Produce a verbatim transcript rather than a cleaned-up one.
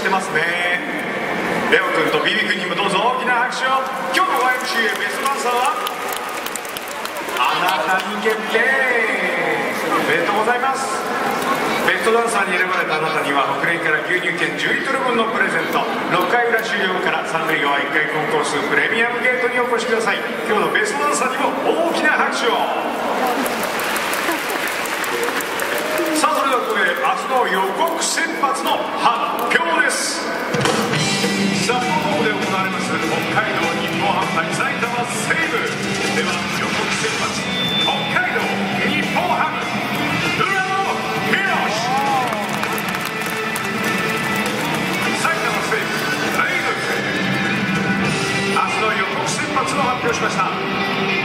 してますね。レオ君とビビ君にもどうぞ大きな拍手を。今日の ワイエムシーエー ベストダンサーはあなたに決定。おめでとうございます。ベストダンサーに選ばれたあなたには北連から牛乳券じゅうリットル分のプレゼント。ろっかい裏終了から三塁側いっかいコンコースプレミアムゲートにお越しください。今日のベストダンサーにも大きな拍手を。さあそれではここで明日の予告先発の発表です。札幌で行われます北海道日本ハム対埼玉西武では、予告先発北海道日本ハム浦野博史、埼玉西武レイブンズ。明日の予告先発を発表しました。